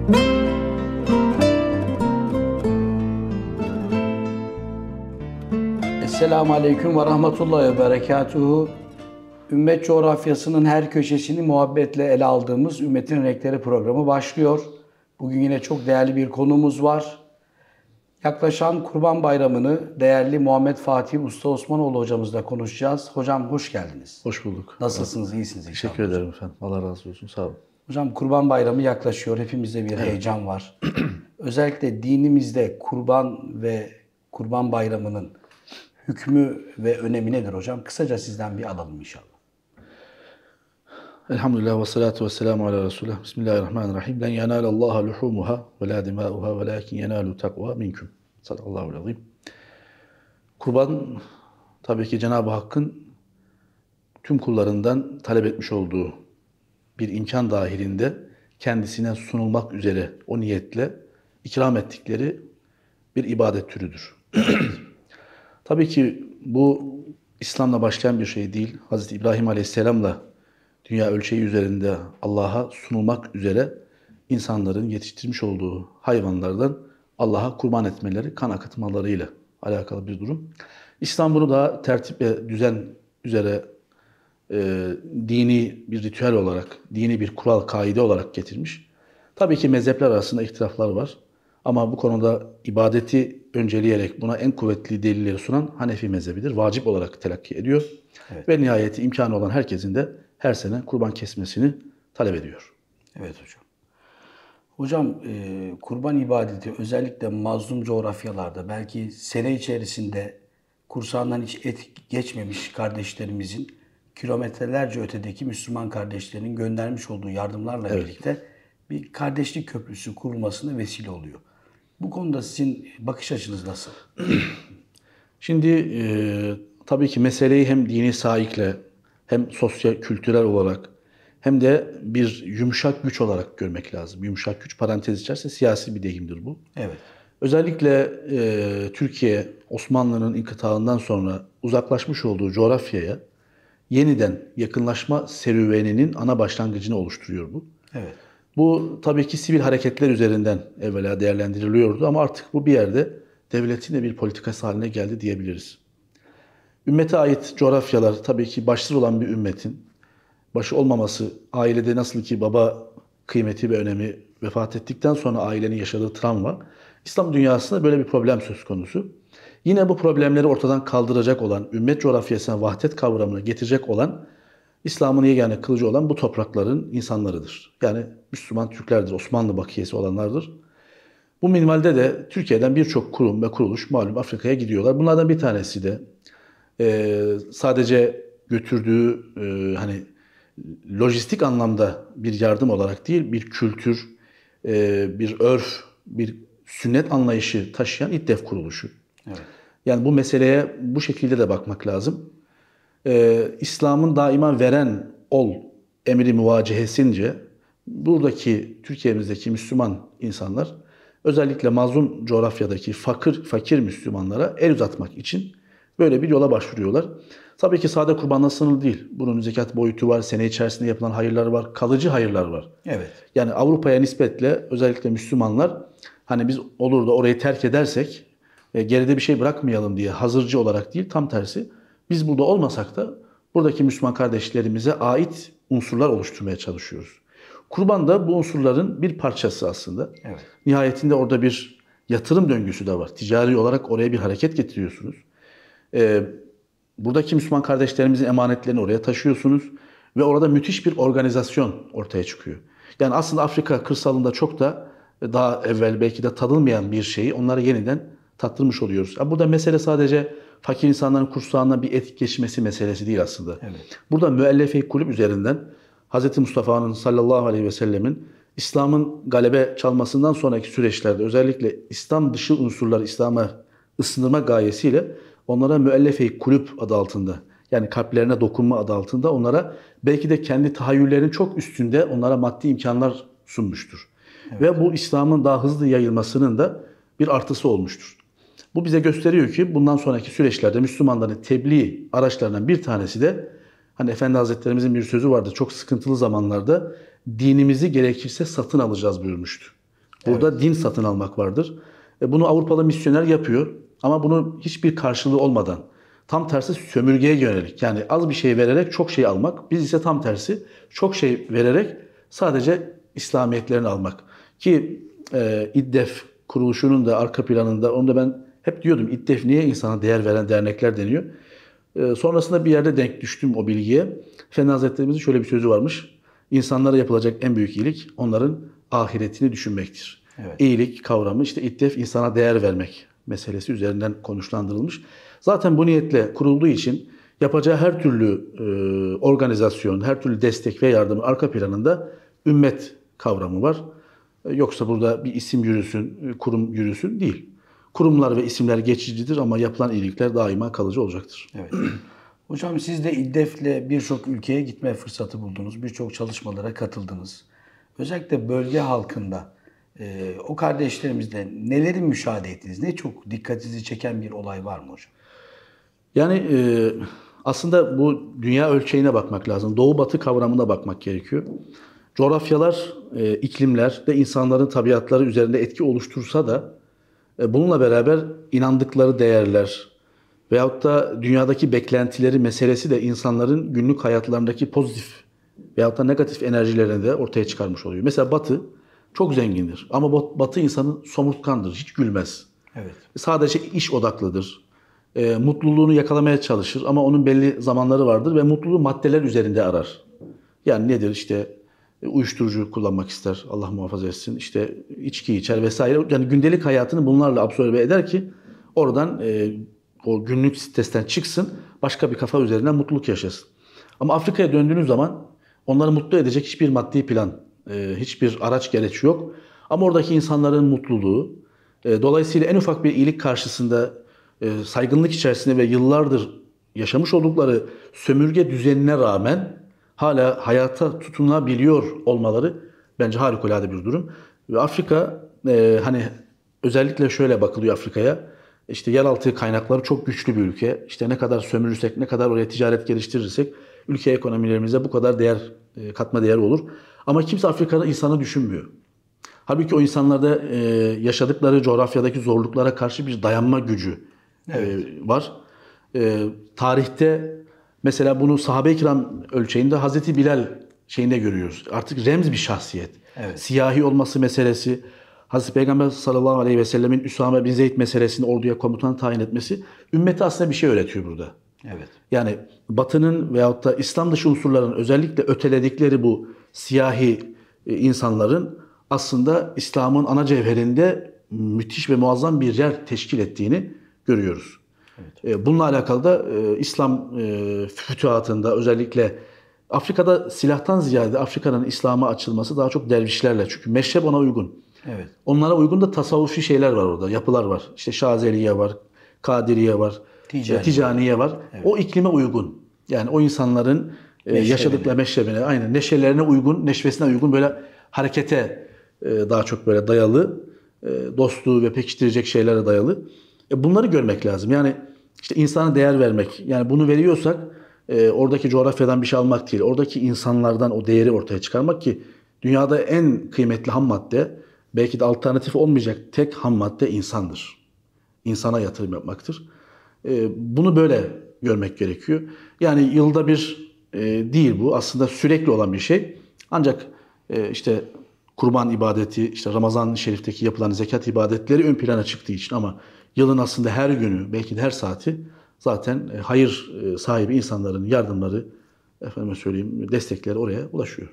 Esselamu Aleyküm ve Rahmetullahi ve Berekatuhu. Ümmet coğrafyasının her köşesini muhabbetle ele aldığımız Ümmetin Renkleri programı başlıyor. Bugün yine çok değerli bir konumuz var. Yaklaşan Kurban Bayramı'nı değerli Muhammed Fatih Usta Osmanoğlu hocamızla konuşacağız. Hocam hoş geldiniz. Hoş bulduk. Nasılsınız? İyisiniz inşallah. Teşekkür ederim efendim. Allah razı olsun. Sağ olun. Hocam Kurban Bayramı yaklaşıyor. Hepimizde bir heyecan var. Özellikle dinimizde Kurban ve Kurban Bayramı'nın hükmü ve önemi nedir hocam? Kısaca sizden bir alalım inşallah. Elhamdülillah ve salatu ve selamu ala Resulullah. Bismillahirrahmanirrahim. Len yenâlallâhe luhûmuhâ ve lâ dimâuhâ ve lâkin yenâlu takvâ minkum. Sadakallâhu'l azîm. Kurban tabii ki Cenab-ı Hakk'ın tüm kullarından talep etmiş olduğu bir imkan dahilinde kendisine sunulmak üzere o niyetle ikram ettikleri bir ibadet türüdür. Tabii ki bu İslam'la başlayan bir şey değil. Hazreti İbrahim Aleyhisselam'la dünya ölçeği üzerinde Allah'a sunulmak üzere insanların yetiştirmiş olduğu hayvanlardan Allah'a kurban etmeleri, kan akıtmalarıyla alakalı bir durum. İslam bunu da tertip ve düzen üzere dini bir ritüel olarak, dini bir kural, kaide olarak getirmiş. Tabii ki mezhepler arasında ihtilaflar var. Ama bu konuda ibadeti önceleyerek buna en kuvvetli delilleri sunan Hanefi mezhebidir. Vacip olarak telakki ediyor. Evet. Ve nihayeti imkanı olan herkesin de her sene kurban kesmesini talep ediyor. Evet hocam. Hocam kurban ibadeti özellikle mazlum coğrafyalarda belki sene içerisinde kursağından hiç et geçmemiş kardeşlerimizin kilometrelerce ötedeki Müslüman kardeşlerinin göndermiş olduğu yardımlarla birlikte bir kardeşlik köprüsü kurulmasına vesile oluyor. Bu konuda sizin bakış açınız nasıl? Şimdi tabii ki meseleyi hem dini saikle hem sosyo-kültürel olarak hem de bir yumuşak güç olarak görmek lazım. Yumuşak güç parantez içerisinde siyasi bir deyimdir bu. Evet. Özellikle Türkiye Osmanlı'nın inkıtağından sonra uzaklaşmış olduğu coğrafyaya yeniden yakınlaşma serüveninin ana başlangıcını oluşturuyor bu. Evet. Bu tabii ki sivil hareketler üzerinden evvela değerlendiriliyordu ama artık bu bir yerde devletin de bir politikası haline geldi diyebiliriz. Ümmete ait coğrafyalar tabii ki başsız olan bir ümmetin başı olmaması, ailede nasıl ki baba kıymeti ve önemi vefat ettikten sonra ailenin yaşadığı travma, İslam dünyasında böyle bir problem söz konusu. Yine bu problemleri ortadan kaldıracak olan, ümmet coğrafyasına vahdet kavramını getirecek olan, İslam'ın yegane kılıcı olan bu toprakların insanlarıdır. Yani Müslüman Türklerdir, Osmanlı bakiyesi olanlardır. Bu minvalde de Türkiye'den birçok kurum ve kuruluş malum Afrika'ya gidiyorlar. Bunlardan bir tanesi de sadece götürdüğü hani lojistik anlamda bir yardım olarak değil, bir kültür, bir örf, bir sünnet anlayışı taşıyan İDDEF kuruluşu. Evet. Yani bu meseleye bu şekilde de bakmak lazım. İslam'ın daima veren ol emri muvacehesince buradaki Türkiye'mizdeki Müslüman insanlar özellikle mazlum coğrafyadaki fakir Müslümanlara el uzatmak için böyle bir yola başvuruyorlar. Tabii ki sade kurbanla sınırlı değil. Bunun zekat boyutu var, sene içerisinde yapılan hayırlar var, kalıcı hayırlar var. Evet. Yani Avrupa'ya nispetle özellikle Müslümanlar hani biz olur da orayı terk edersek geride bir şey bırakmayalım diye hazırcı olarak değil, tam tersi. Biz burada olmasak da buradaki Müslüman kardeşlerimize ait unsurlar oluşturmaya çalışıyoruz. Kurban da bu unsurların bir parçası aslında. Evet. Nihayetinde orada bir yatırım döngüsü de var. Ticari olarak oraya bir hareket getiriyorsunuz. Buradaki Müslüman kardeşlerimizin emanetlerini oraya taşıyorsunuz ve orada müthiş bir organizasyon ortaya çıkıyor. Yani aslında Afrika kırsalında çok da daha evvel belki de tadılmayan bir şeyi onlara yeniden tattırmış oluyoruz. Burada mesele sadece fakir insanların kursağından bir et geçmesi meselesi değil aslında. Evet. Burada müellefe-i kulüp üzerinden Hz. Mustafa'nın sallallahu aleyhi ve sellemin İslam'ın galebe çalmasından sonraki süreçlerde özellikle İslam dışı unsurları İslam'a ısındırma gayesiyle onlara müellefe-i kulüp adı altında, yani kalplerine dokunma adı altında onlara belki de kendi tahayyüllerinin çok üstünde onlara maddi imkanlar sunmuştur. Evet. Ve bu İslam'ın daha hızlı yayılmasının da bir artısı olmuştur. Bu bize gösteriyor ki bundan sonraki süreçlerde Müslümanların tebliğ araçlarından bir tanesi de hani Efendi Hazretlerimizin bir sözü vardı. Çok sıkıntılı zamanlarda dinimizi gerekirse satın alacağız buyurmuştu. Burada din satın almak vardır. Bunu Avrupalı misyoner yapıyor ama bunun hiçbir karşılığı olmadan tam tersi sömürgeye yönelik. Yani az bir şey vererek çok şey almak. Biz ise tam tersi çok şey vererek sadece İslamiyetlerini almak. Ki İddef kuruluşunun da arka planında onu da ben hep diyordum. İddef niye insana değer veren dernekler deniyor. Sonrasında bir yerde denk düştüm o bilgiye. Efendi Hazretlerimizin şöyle bir sözü varmış. İnsanlara yapılacak en büyük iyilik onların ahiretini düşünmektir. Evet. İyilik kavramı işte iddef insana değer vermek meselesi üzerinden konuşlandırılmış. Zaten bu niyetle kurulduğu için yapacağı her türlü organizasyon, her türlü destek ve yardımın arka planında ümmet kavramı var. Yoksa burada bir isim yürüsün, kurum yürüsün değil. Kurumlar ve isimler geçicidir ama yapılan iyilikler daima kalıcı olacaktır. Evet. Hocam siz de İddef'le birçok ülkeye gitme fırsatı buldunuz. Birçok çalışmalara katıldınız. Özellikle bölge halkında o kardeşlerimizle neleri müşahede ettiniz? Ne çok dikkatinizi çeken bir olay var mı hocam? Yani aslında bu dünya ölçeğine bakmak lazım. Doğu batı kavramına bakmak gerekiyor. Coğrafyalar, iklimler de insanların tabiatları üzerinde etki oluştursa da bununla beraber inandıkları değerler veyahut da dünyadaki beklentileri meselesi de insanların günlük hayatlarındaki pozitif veyahut da negatif enerjilerini de ortaya çıkarmış oluyor. Mesela Batı çok zengindir ama Batı insanı somurtkandır, hiç gülmez. Evet. Sadece iş odaklıdır. Mutluluğunu yakalamaya çalışır ama onun belli zamanları vardır ve mutluluğu maddeler üzerinde arar. Yani nedir işte uyuşturucu kullanmak ister, Allah muhafaza etsin, işte içki içer vesaire. Yani gündelik hayatını bunlarla absorbe eder ki oradan o günlük stresten çıksın, başka bir kafa üzerinden mutluluk yaşasın. Ama Afrika'ya döndüğünüz zaman onları mutlu edecek hiçbir maddi plan, hiçbir araç gereç yok. Ama oradaki insanların mutluluğu, dolayısıyla en ufak bir iyilik karşısında saygınlık içerisinde ve yıllardır yaşamış oldukları sömürge düzenine rağmen hala hayata tutunabiliyor olmaları bence harikulade bir durum. Ve Afrika hani özellikle şöyle bakılıyor Afrika'ya. İşte yeraltı kaynakları çok güçlü bir ülke. İşte ne kadar sömürürsek, ne kadar oraya ticaret geliştirirsek ülke ekonomilerimize bu kadar değer, katma değer olur. Ama kimse Afrika'da insanı düşünmüyor. Halbuki o insanlarda yaşadıkları coğrafyadaki zorluklara karşı bir dayanma gücü var. Tarihte mesela bunu sahabe-i kiram ölçeğinde Hazreti Bilal şeyinde görüyoruz. Artık remz bir şahsiyet. Evet. Siyahi olması meselesi, Hazreti Peygamber sallallahu aleyhi ve sellemin Üsame bin Zeyd meselesini orduya komutan tayin etmesi ümmete aslında bir şey öğretiyor burada. Evet. Yani Batı'nın veyahut da İslam dışı unsurların özellikle öteledikleri bu siyahi insanların aslında İslam'ın ana cevherinde müthiş ve muazzam bir yer teşkil ettiğini görüyoruz. Evet. Bununla alakalı da İslam fütühatında özellikle Afrika'da silahtan ziyade Afrika'nın İslam'a açılması daha çok dervişlerle. Çünkü meşrep ona uygun. Evet. Onlara uygun da tasavvufi şeyler var orada, yapılar var. İşte Şazeliye var, Kadiriye var, Ticaniye var. Evet. O iklime uygun. Yani o insanların yaşadıkları meşrebine, aynen neşelerine uygun, neşvesine uygun böyle harekete daha çok böyle dayalı, dostluğu ve pekiştirecek şeylere dayalı. Bunları görmek lazım. Yani işte insana değer vermek. Yani bunu veriyorsak oradaki coğrafyadan bir şey almak değil. Oradaki insanlardan o değeri ortaya çıkarmak ki dünyada en kıymetli ham madde, belki de alternatif olmayacak tek ham madde insandır. İnsana yatırım yapmaktır. Bunu böyle görmek gerekiyor. Yani yılda bir değil bu. Aslında sürekli olan bir şey. Ancak işte kurban ibadeti, işte Ramazan-ı Şerif'teki yapılan zekat ibadetleri ön plana çıktığı için ama yılın aslında her günü, belki de her saati zaten hayır sahibi insanların yardımları, efendime söyleyeyim, destekleri oraya ulaşıyor.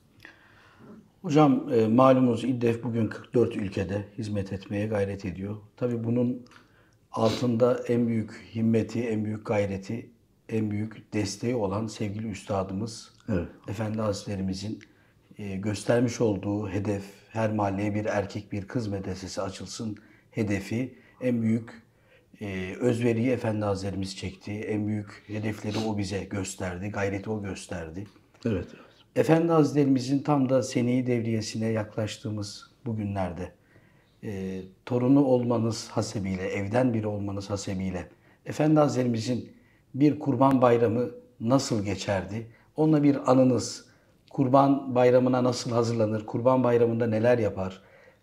Hocam malumunuz İddef bugün 44 ülkede hizmet etmeye gayret ediyor. Tabii bunun altında en büyük himmeti, en büyük gayreti, en büyük desteği olan sevgili üstadımız, evet, Efendi Hazretlerimizin göstermiş olduğu hedef, her mahalleye bir erkek bir kız medresesi açılsın hedefi, en büyük özveriyi Efendi Hazretlerimiz çekti. En büyük hedefleri o bize gösterdi, gayreti o gösterdi. Evet. Efendi Hazretlerimizin tam da Sene-i Devriyesine yaklaştığımız bu günlerde torunu olmanız hasebiyle, evden biri olmanız hasebiyle Efendi Hazretlerimizin bir kurban bayramı nasıl geçerdi? Onunla bir anınız, kurban bayramına nasıl hazırlanır, kurban bayramında neler yapar?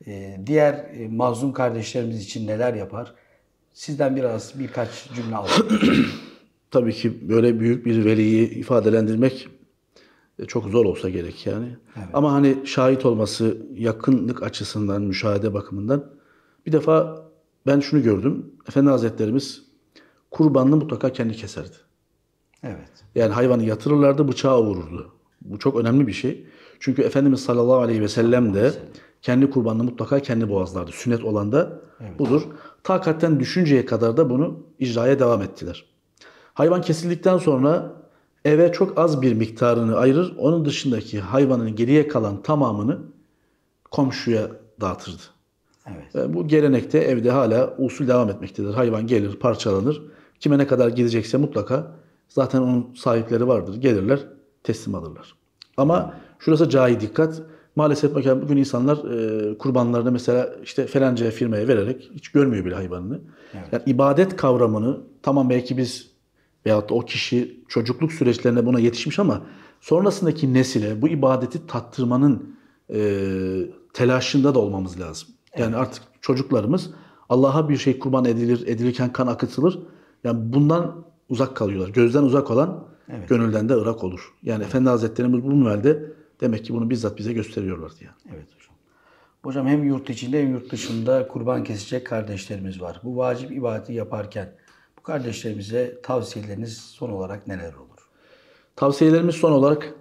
Diğer mazlum kardeşlerimiz için neler yapar? Sizden birkaç cümle alalım. Tabii ki böyle büyük bir veliyi ifadelendirmek çok zor olsa gerek yani. Evet. Ama hani şahit olması yakınlık açısından, müşahede bakımından bir defa ben şunu gördüm. Efendi Hazretlerimiz kurbanını mutlaka kendi keserdi. Evet. Yani hayvanı yatırırlardı, bıçağı vururdu. Bu çok önemli bir şey. Çünkü Efendimiz sallallahu aleyhi ve sellem de kendi kurbanını mutlaka kendi boğazlardı. Sünnet olan da budur. Takatten düşünceye kadar da bunu icraya devam ettiler. Hayvan kesildikten sonra eve çok az bir miktarını ayırır. Onun dışındaki hayvanın geriye kalan tamamını komşuya dağıtırdı. Evet. Ve bu gelenekte evde hala usul devam etmektedir. Hayvan gelir, parçalanır. Kime ne kadar gidecekse mutlaka zaten onun sahipleri vardır. Gelirler, teslim alırlar. Ama şurası cahil dikkat. Maalesef bakın bugün insanlar kurbanlarını mesela işte falanca firmaya vererek hiç görmüyor bile hayvanını. Evet. Yani ibadet kavramını tamam belki biz veyahut da o kişi çocukluk süreçlerinde buna yetişmiş ama sonrasındaki nesile bu ibadeti tattırmanın telaşında da olmamız lazım. Yani artık çocuklarımız Allah'a bir şey kurban edilirken kan akıtılır. Yani bundan uzak kalıyorlar. Gözden uzak olan gönülden de ırak olur. Yani Efendi Hazretlerimiz bu minvalde demek ki bunu bizzat bize gösteriyorlardı yani. Evet hocam. Hocam hem yurt içinde hem yurt dışında kurban kesecek kardeşlerimiz var. Bu vacip ibadeti yaparken bu kardeşlerimize tavsiyeleriniz son olarak neler olur? Tavsiyelerimiz son olarak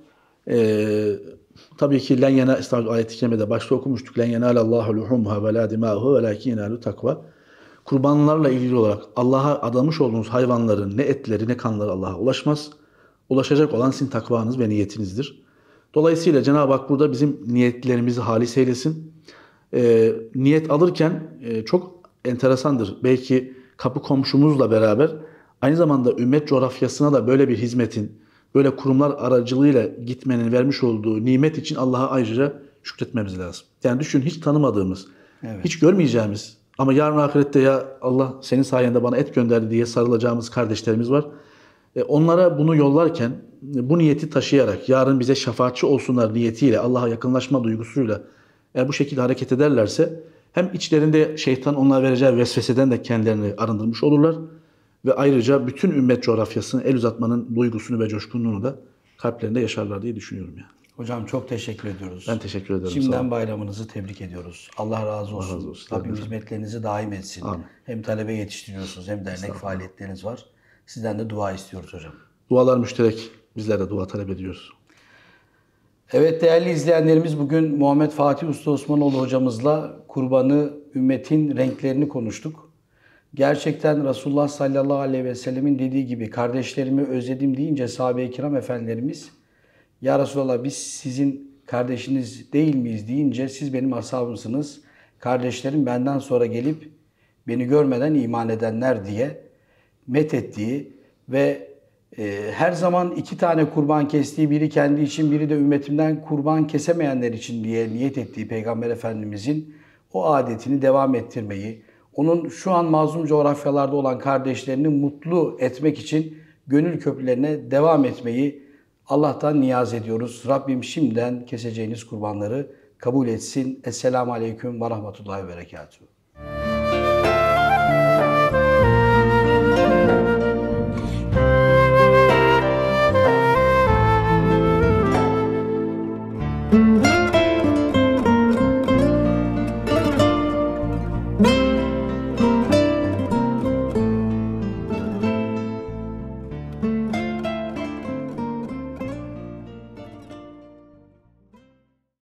tabii ki len yana ayet-i kerimede başta okumuştuk. Len yenalallahu luhumha ve la dima'uha velakin yenalu takva. Kurbanlarla ilgili olarak Allah'a adamış olduğunuz hayvanların ne etleri ne kanları Allah'a ulaşmaz. Ulaşacak olan sizin takvanız ve niyetinizdir. Dolayısıyla Cenab-ı Hak burada bizim niyetlerimizi halis eylesin. Niyet alırken çok enteresandır. Belki kapı komşumuzla beraber aynı zamanda ümmet coğrafyasına da böyle bir hizmetin, böyle kurumlar aracılığıyla gitmenin vermiş olduğu nimet için Allah'a ayrıca şükretmemiz lazım. Yani düşün hiç tanımadığımız, hiç görmeyeceğimiz ama yarın ahirette ya Allah senin sayende bana et gönderdi diye sarılacağımız kardeşlerimiz var. Onlara bunu yollarken bu niyeti taşıyarak yarın bize şefaatçi olsunlar niyetiyle Allah'a yakınlaşma duygusuyla eğer bu şekilde hareket ederlerse hem içlerinde şeytan onlara vereceği vesveseden de kendilerini arındırmış olurlar ve ayrıca bütün ümmet coğrafyasına el uzatmanın duygusunu ve coşkunluğunu da kalplerinde yaşarlar diye düşünüyorum yani. Hocam çok teşekkür ediyoruz. Ben teşekkür ederim. Şimdiden bayramınızı tebrik ediyoruz. Allah razı olsun. razı olsun. Rabbim hizmetlerinizi daim etsin. Amin. Hem talebe yetiştiriyorsunuz hem dernek faaliyetleriniz var. Sizden de dua istiyoruz hocam. Dualar müşterek. Bizler de dua talep ediyoruz. Evet değerli izleyenlerimiz bugün Muhammed Fatih Usta Osmanoğlu hocamızla kurbanı, ümmetin renklerini konuştuk. Gerçekten Resulullah sallallahu aleyhi ve sellemin dediği gibi kardeşlerimi özledim deyince sahabe-i kiram efendilerimiz ya Resulallah biz sizin kardeşiniz değil miyiz deyince siz benim ashabımsınız. Kardeşlerim benden sonra gelip beni görmeden iman edenler diye methettiği ve her zaman iki tane kurban kestiği, biri kendi için biri de ümmetimden kurban kesemeyenler için diye niyet ettiği Peygamber Efendimizin o adetini devam ettirmeyi, onun şu an mazlum coğrafyalarda olan kardeşlerini mutlu etmek için gönül köprülerine devam etmeyi Allah'tan niyaz ediyoruz. Rabbim şimdiden keseceğiniz kurbanları kabul etsin. Esselamu Aleyküm ve Rahmetullahi ve Berekatuhu.